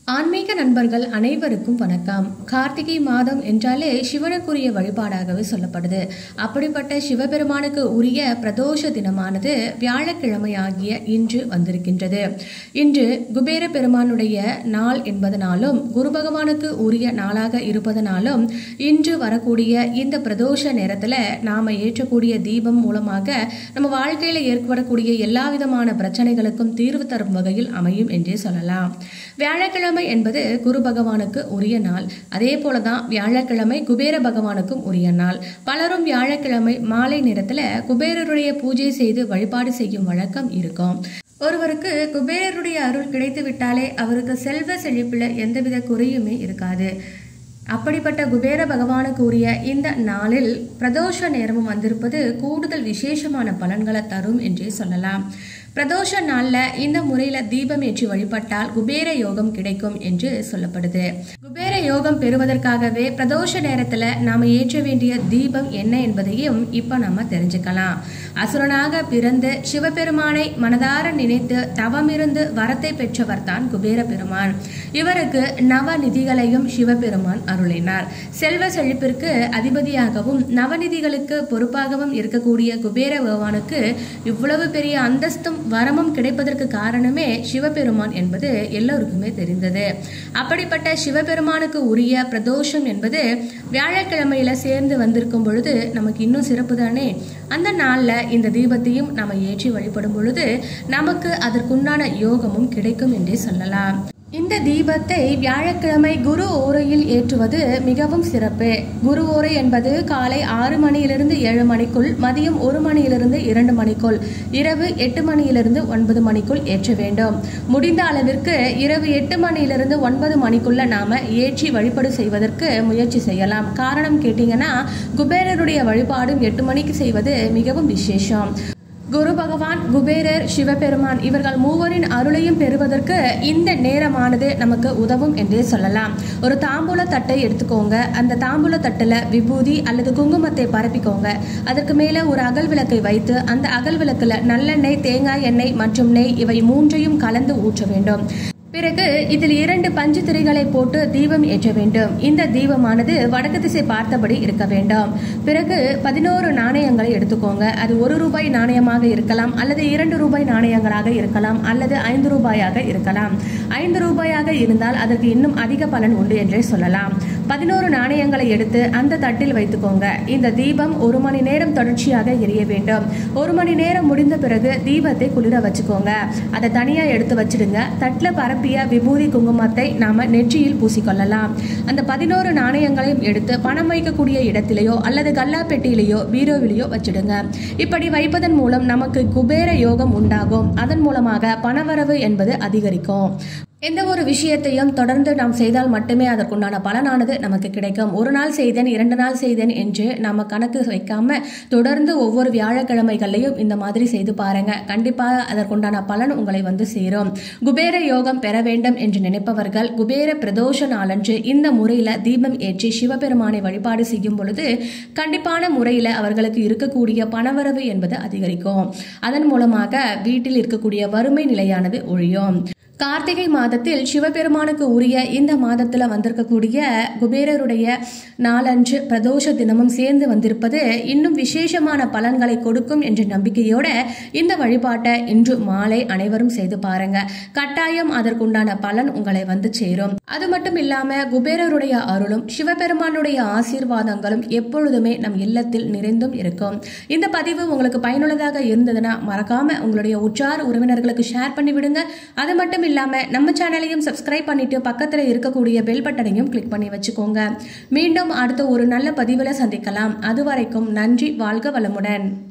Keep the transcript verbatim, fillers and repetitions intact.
ஆன்மீக நண்பர்கள் அனைவருக்கும் வணக்கம். கார்த்திகை மாதம் என்றாலே சிவனுக்குரிய வழிபாடாகவே சொல்லப்படுது. அப்படிப்பட்ட சிவபெருமானுக்கு உரிய பிரதோஷ தினமானது வியாழக்கிழமை ஆகிய இன்று வந்திருக்கின்றது. இன்று குபேர பெருமானுடைய நாள் என்பதனாலும் குரு பகவானுக்கு உரிய நாளாக இருப்பதனாலும் இன்று வரக்கூடிய இந்த பிரதோஷ நேரத்துல நாம ஏற்றக்கூடிய தீபம் மூலமாக நம்ம வாழ்க்கையில ஏற்படக்கூடிய எல்லா விதமான பிரச்சனைகளுக்கும் தீர்வு தரும் வகையில் அமையும் என்றே சொல்லலாம். வியாழக்கிழமை என்பது குரு பகவானுக்கு உரிய நாள். அதே போலதான் வியாழக்கிழமை குபேர பகவானுக்கும் உரிய நாள். பலரும் வியாழக்கிழமை மாலை நேரத்துல குபேரருடைய பூஜை செய்து வழிபாடு செய்யும் வழக்கம் இருக்கும். ஒருவருக்கு குபேரருடைய அருள் கிடைத்து விட்டாலே அவருக்கு செல்வ செழிப்புல எந்தவித குறையுமே இருக்காது. அப்படிப்பட்ட குபேர பகவானுக்கு உரிய இந்த நாளில் பிரதோஷ நேரமும் வந்திருப்பது கூடுதல் விசேஷமான பலன்களை தரும் என்றே சொல்லலாம். பிரதோஷ நாள்ல இந்த முறையில தீபம் ஏற்றி வழிபட்டால் குபேர யோகம் கிடைக்கும் என்று சொல்லப்படுது. குபேர யோகம் பெறுவதற்காகவே பிரதோஷ நேரத்துல நாம ஏற்ற வேண்டிய தீபம் என்ன என்பதையும் இப்ப நாம தெரிஞ்சுக்கலாம். அசுரனாக பிறந்து சிவபெருமானை மனதார நினைத்து தவமிருந்து வரத்தை பெற்றவர் தான் குபேர பெருமான். இவருக்கு நவ நிதிகளையும் சிவபெருமான் அருளினார். செல்வ செழிப்பிற்கு அதிபதியாகவும் நவநிதிகளுக்கு பொறுப்பாகவும் இருக்கக்கூடிய குபேர பகவானுக்கு இவ்வளவு பெரிய அந்தஸ்தும் வரமும் கிடைப்பதற்கு காரணமே சிவபெருமான் என்பது எல்லோருக்குமே தெரிந்தது. அப்படிப்பட்ட சிவபெருமானுக்கு உரிய பிரதோஷம் என்பது வியாழக்கிழமையில சேர்ந்து வந்திருக்கும் பொழுது நமக்கு இன்னும் சிறப்பு தானே. அந்த நாள்ல இந்த தீபத்தையும் நாம ஏற்றி வழிபடும் பொழுது நமக்கு அதற்குண்டான யோகமும் கிடைக்கும் என்றே சொல்லலாம். இந்த தீபத்தை வியாழக்கிழமை குரு ஓரையில் ஏற்றுவது மிகவும் சிறப்பு. குரு ஓரை என்பது காலை ஆறு மணியிலிருந்து ஏழு மணிக்குள், மதியம் ஒரு மணியிலிருந்து இரண்டு மணிக்குள், இரவு எட்டு மணியிலிருந்து ஒன்பது மணிக்குள் ஏற்ற வேண்டும். முடிந்த அளவிற்கு இரவு எட்டு மணியிலிருந்து ஒன்பது மணிக்குள்ள நாம ஏற்றி வழிபாடு செய்வதற்கு முயற்சி செய்யலாம். காரணம் கேட்டீங்கன்னா குபேரருடைய வழிபாடும் எட்டு மணிக்கு செய்வது மிகவும் விசேஷம். குரு பகவான், குபேரர், சிவபெருமான் இவர்கள் மூவரின் அருளையும் பெறுவதற்கு இந்த நேரமானது நமக்கு உதவும் என்றே சொல்லலாம். ஒரு தாம்பூல தட்டை எடுத்துக்கோங்க. அந்த தாம்பூல தட்டுல விபூதி அல்லது குங்குமத்தை பரப்பிக்கோங்க. அதற்கு மேல ஒரு அகல் விளக்கை வைத்து அந்த அகல் விளக்குல நல்லெண்ணெய், தேங்காய் எண்ணெய் மற்றும் நெய் இவை மூன்றையும் கலந்து ஊற்ற வேண்டும். பிறகு இதில் இரண்டு பஞ்சு திரைகளை போட்டு தீபம் ஏற்ற வேண்டும். இந்த தீபமானது வடக்கு திசை பார்த்தபடி இருக்க வேண்டும். பிறகு பதினோரு நாணயங்களை எடுத்துக்கோங்க. அது ஒரு ரூபாய் நாணயமாக இருக்கலாம், அல்லது இரண்டு ரூபாய் நாணயங்களாக இருக்கலாம், அல்லது ஐந்து ரூபாயாக இருக்கலாம். ஐந்து ரூபாயாக இருந்தால் அதற்கு இன்னும் அதிக பலன் உண்டு என்றே சொல்லலாம். பதினோரு நாணயங்களை எடுத்து அந்த தட்டில் வைத்துக்கோங்க. இந்த தீபம் ஒரு மணி நேரம் தொடர்ச்சியாக எரிய வேண்டும். ஒரு மணி நேரம் முடிந்த பிறகு தீபத்தை குளிர வச்சுக்கோங்க. அதை தனியா எடுத்து வச்சிடுங்க. தட்டுல பரப்ப விபூதி குங்குமத்தை நாம நெற்றியில் பூசிக்கொள்ளலாம். அந்த பதினோரு நாணயங்களையும் எடுத்து பணம் வைக்கக்கூடிய இடத்திலேயோ அல்லது கல்லா பெட்டியிலேயோ பீரோவிலேயோ வச்சிடுங்க. இப்படி வைப்பதன் மூலம் நமக்கு குபேர யோகம் உண்டாகும். அதன் மூலமாக பணவரவு என்பது அதிகரிக்கும். எந்த ஒரு விஷயத்தையும் தொடர்ந்து நாம் செய்தால் மட்டுமே அதற்குண்டான பலனானது நமக்கு கிடைக்கும். ஒரு நாள் செய்தேன், இரண்டு நாள் செய்தேன் என்று நாம கணக்கு வைக்காம தொடர்ந்து ஒவ்வொரு வியாழக்கிழமைகளையும் இந்த மாதிரி செய்து பாருங்க. கண்டிப்பாக அதற்குண்டான பலன் உங்களை வந்து சேரும். குபேர யோகம் பெற வேண்டும் என்று நினைப்பவர்கள் குபேர பிரதோஷ நாளன்று இந்த முறையில தீபம் ஏற்றி சிவபெருமானை வழிபாடு செய்யும் பொழுது கண்டிப்பான முறையில அவர்களுக்கு இருக்கக்கூடிய பணவரவு என்பது அதிகரிக்கும். அதன் மூலமாக வீட்டில் இருக்கக்கூடிய வறுமை நிலையானது ஒழியும். கார்த்திகை மாதத்தில் சிவபெருமானுக்கு உரிய இந்த மாதத்துல வந்திருக்கக்கூடிய குபேரருடைய நாளன்று பிரதோஷ தினமும் சேர்ந்து வந்திருப்பது இன்னும் விசேஷமான பலன்களை கொடுக்கும் என்ற நம்பிக்கையோட இந்த வழிபாட்டை இன்று மாலை அனைவரும் செய்து பாருங்க. கட்டாயம் அதற்குண்டான பலன் உங்களை வந்து சேரும். அது மட்டும் இல்லாம குபேரருடைய அருளும் சிவபெருமானுடைய ஆசீர்வாதங்களும் எப்பொழுதுமே நம் இல்லத்தில் நிறைந்தும் இருக்கும். இந்த பதிவு உங்களுக்கு பயனுள்ளதாக இருந்ததுன்னா மறக்காம உங்களுடைய உற்றார் உறவினர்களுக்கு ஷேர் பண்ணி விடுங்க. அது மட்டும் இல்லாம நம்ம சேனலையும் சப்ஸ்கிரைப் பண்ணிட்டு பக்கத்துல இருக்கக்கூடிய பெல் பட்டனையும் கிளிக் பண்ணி வச்சுக்கோங்க. மீண்டும் அடுத்த ஒரு நல்ல பதிவுல சந்திக்கலாம். அதுவரைக்கும் நன்றி. வாழ்க வளமுடன்.